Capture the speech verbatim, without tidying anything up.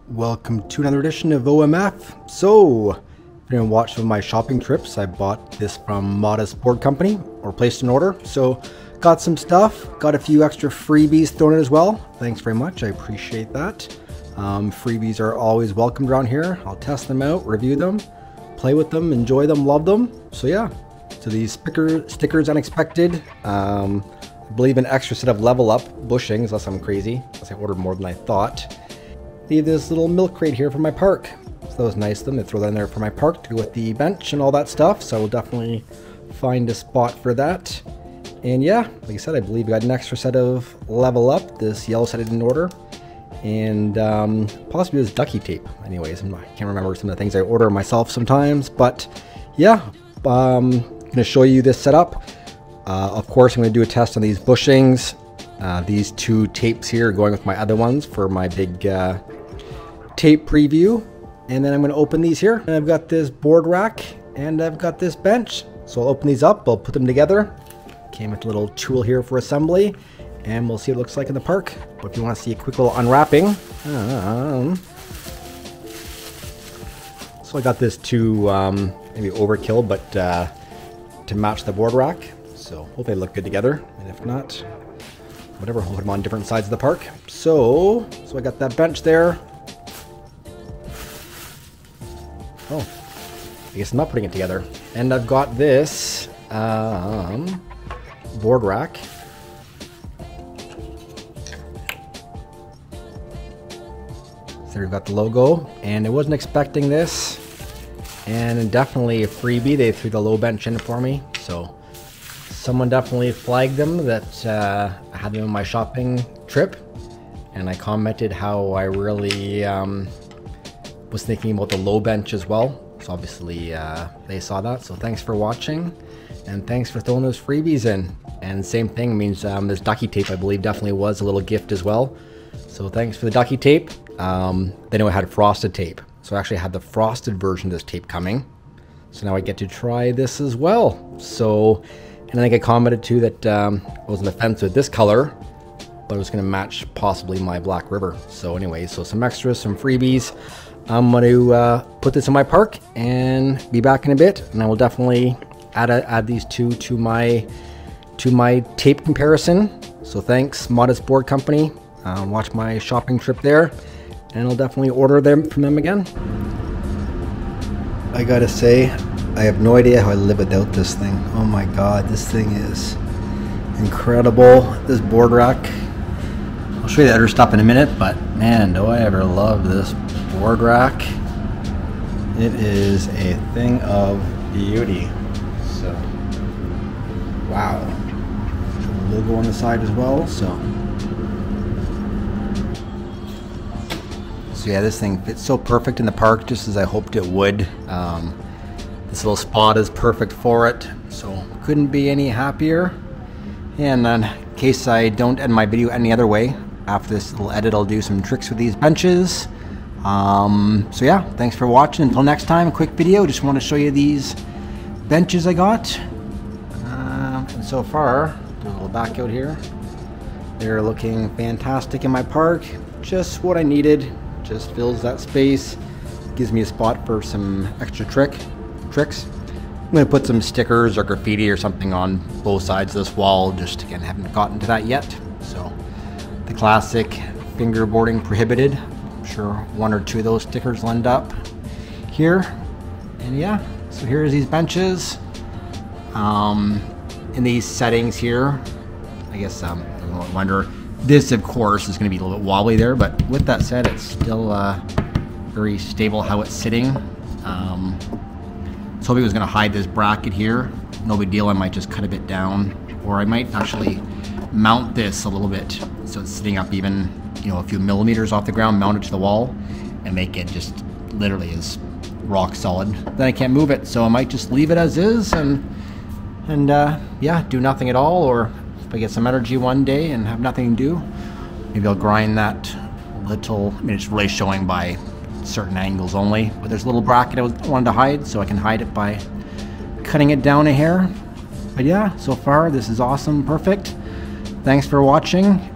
Welcome to another edition of O M F. So, if you didn't watch some of my shopping trips, I bought this from Modest Board Company, or placed an order. So, got some stuff, got a few extra freebies thrown in as well. Thanks very much, I appreciate that. Um, freebies are always welcomed around here. I'll test them out, review them, play with them, enjoy them, love them. So yeah, so these sticker, stickers unexpected. Um, I believe an extra set of level up bushings, unless I'm crazy, unless I ordered more than I thought. Need this little milk crate here for my park. So that was nice of them to throw that in there for my park to go with the bench and all that stuff. So I will definitely find a spot for that. And yeah, like I said, I believe I got an extra set of level up, this yellow set I didn't order. And um, possibly this ducky tape. Anyways, I'm, I can't remember some of the things I order myself sometimes. But yeah, um, I'm going to show you this setup. Uh, of course, I'm going to do a test on these bushings. Uh, these two tapes here are going with my other ones for my big uh, tape preview. And then I'm going to open these here. And I've got this board rack and I've got this bench. So I'll open these up, I'll put them together. Came with a little tool here for assembly. And we'll see what it looks like in the park. But if you want to see a quick little unwrapping. Um, so I got this to um, maybe overkill, but uh, to match the board rack. So hopefully they look good together. And if not, whatever, we'll put them on different sides of the park. So, so I got that bench there. Oh, I guess I'm not putting it together. And I've got this um, board rack. So we've got the logo, and I wasn't expecting this. And definitely a freebie, they threw the low bench in for me. So someone definitely flagged them that uh, I had them on my shopping trip, and I commented how I really um, was thinking about the low bench as well. So obviously uh, they saw that. So thanks for watching, and thanks for throwing those freebies in. And same thing means um, this ducky tape I believe definitely was a little gift as well. So thanks for the ducky tape. Um, they know I had frosted tape, so I actually had the frosted version of this tape coming. So now I get to try this as well. So. And I think I commented too that um, I was on the fence with this color, but it was going to match possibly my Black River. So anyway, so some extras, some freebies. I'm going to uh, put this in my park and be back in a bit. And I will definitely add a, add these two to my to my tape comparison. So thanks, Modest Board Company. Uh, watch my shopping trip there, and I'll definitely order them from them again. I gotta say, I have no idea how I live without this thing. Oh my god, this thing is incredible. This board rack. I'll show you the other stuff in a minute, but man, do I ever love this board rack. It is a thing of beauty. So, wow. The logo on the side as well, so. So yeah, this thing fits so perfect in the park, just as I hoped it would. Um, This little spot is perfect for it, so couldn't be any happier. And in case I don't end my video any other way, after this little edit I'll do some tricks with these benches. Um, so yeah, thanks for watching. Until next time, a quick video. Just want to show you these benches I got. Uh, and so far, do a little back out here. They're looking fantastic in my park. Just what I needed. Just fills that space. Gives me a spot for some extra trick. tricks. I'm going to put some stickers or graffiti or something on both sides of this wall. Just again, haven't gotten to that yet. So the classic fingerboarding prohibited. I'm sure one or two of those stickers will end up here. And yeah, so here's these benches. Um, in these settings here, I guess um, I wonder. This, of course, is going to be a little bit wobbly there, but with that said, it's still uh, very stable how it's sitting. Um, So I was going to hide this bracket here. No big deal, I might just cut a bit down, or I might actually mount this a little bit so it's sitting up even, you know, a few millimeters off the ground, mount it to the wall, and make it just literally as rock solid. Then I can't move it, so I might just leave it as is and and uh, yeah, do nothing at all. Or if I get some energy one day and have nothing to do, maybe I'll grind that little. I mean, it's really showing by certain angles only, but there's a little bracket I wanted to hide, so I can hide it by cutting it down a hair. But yeah, so far this is awesome, perfect. Thanks for watching,